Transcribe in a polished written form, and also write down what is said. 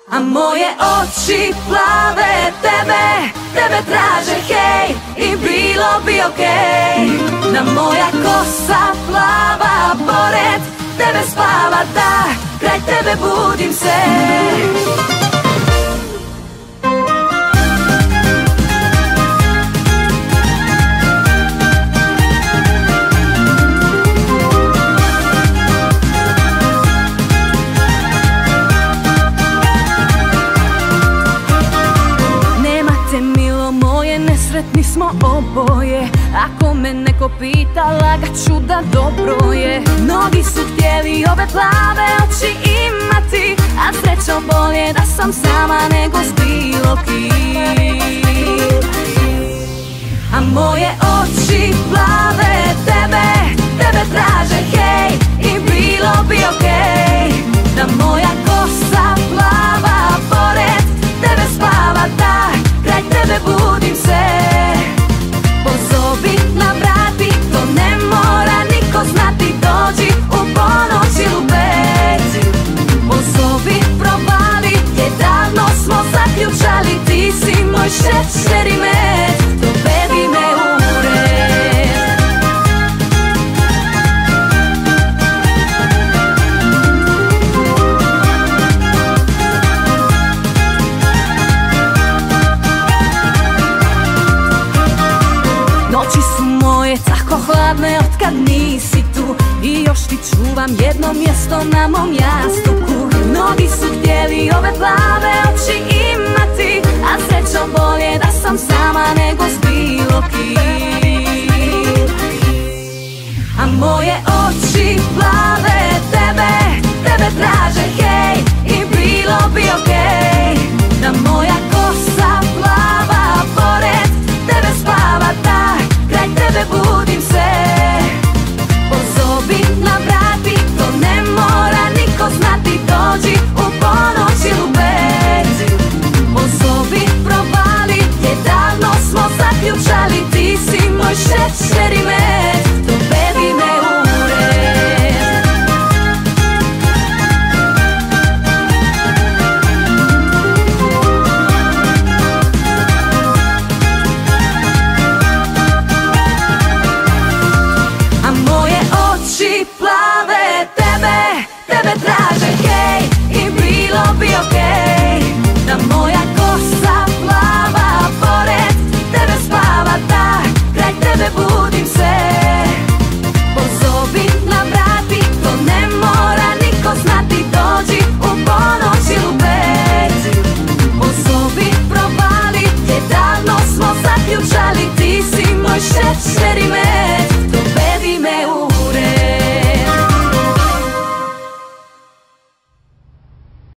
A moje oči plave tebe traže, hej, i bilo bi okej. Da moja kosa plava pored tebe spava, da kraj tebe budim se. Nesretni smo oboje, ako me neko pita, lagat ću da dobro je. Mnogi su htjeli ove plave oči imati, a srećom bolje da sam sama nego s bilo kim. A moje oči plave tebe traže, hej, i bilo bi okej. Da moja kosa plava pored tebe spava, da kraj tebe budim se. Pozovi na vrati, to ne mora niko znati, dođi u ponoć ili u pet. Pozovi, provali, jer davno smo zaključali, ti si moj šećer i med, dovedi me u red. Noći su moje tako hladne otkad nisi tu, i još ti čuvam jedno mjesto na mom jastuku. Mnogi su htjeli ove plave oči imati, a srećom bolje da sam sama nego s bilo kim. A moje oči plave tebe traže, hej, i bilo bi okej. Da moja kosa plava pored tebe spava, da kraj tebe budim se. Pozovi na vrati, to ne mora niko znati, dođi u ponoć ili u pet. Pozovi, provali, jer davno smo zaključali, ti si moj šećer i med, dovedi me u red. A moje oči plave tebe traže, hej, i bilo bi okej. Da moja kosa plava pored tebe spava, da kraj tebe budim se. Pozovi na vrati, to ne mora niko znati, dođi u ponoć ili u pet. Pozovi, provali, jer davno smo zaključali, ti si moj šećer i med.